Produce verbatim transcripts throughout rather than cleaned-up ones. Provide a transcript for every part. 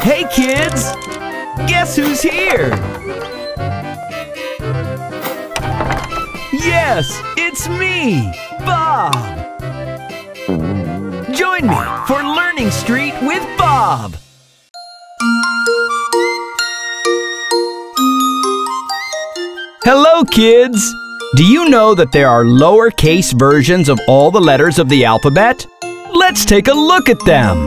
Hey kids! Guess who's here? Yes, it's me, Bob! Join me for Learning Street with Bob! Hello kids! Do you know that there are lowercase versions of all the letters of the alphabet? Let's take a look at them!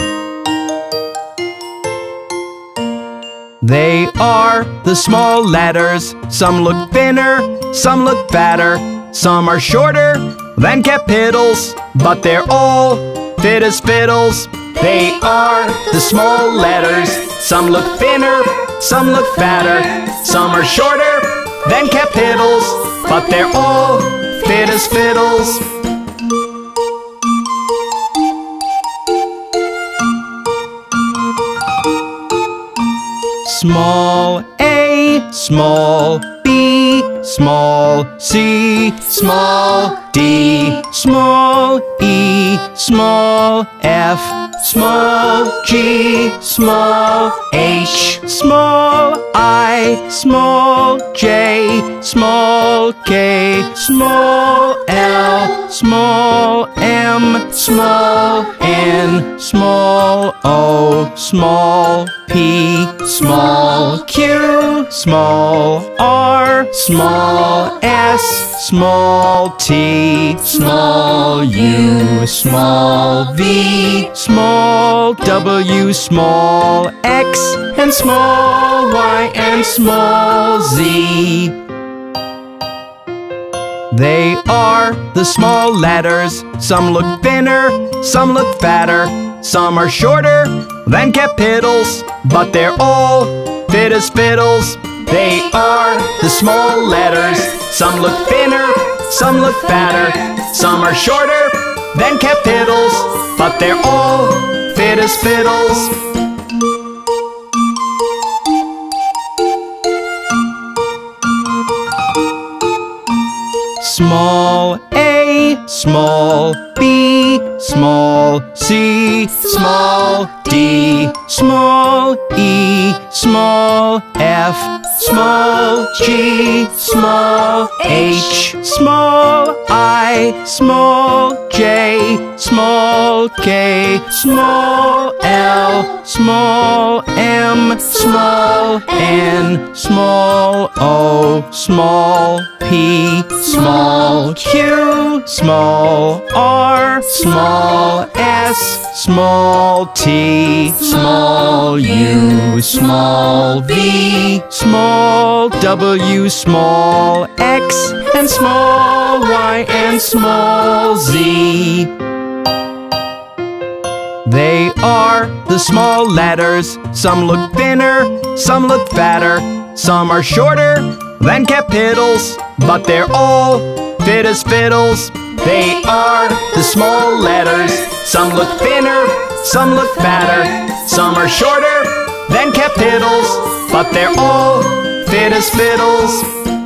They are the small letters. Some look thinner, some look fatter. Some are shorter than capitals, but they're all fit as fiddles. They are the small letters. Some look thinner, some look fatter. Some are shorter than capitals, but they're all fit as fiddles. Small a, small b, small c, small d, small e, small f, small g, small h, small I, small j, small k, small l, small m, small n, small o, small p, small q, small r, small s, small t, small u, small v, small w, small x, and small y, and small z. They are the small letters. Some look thinner, some look fatter. Some are shorter than capitals, but they're all fit as fiddles. They are the small letters. Some look thinner, some look fatter. Some are shorter than capitals, but they're all fit as fiddles. Small a, small b, small c, small d, small e, small f, small g, small h, small I, small j, small k, small l, small m, small n, small o, small p, small q, small r, small s, small t, small u, small v, small w, small x, and small y, and small z. They are the small letters. Some look thinner, some look fatter. Some are shorter than capitals, but they're all fit as fiddles. They are the small letters. Some look thinner, some look fatter. Some are shorter than capitals, but they're all fit as fiddles.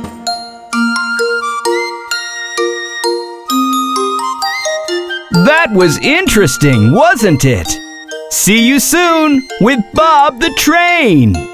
That was interesting, wasn't it? See you soon with Bob the Train!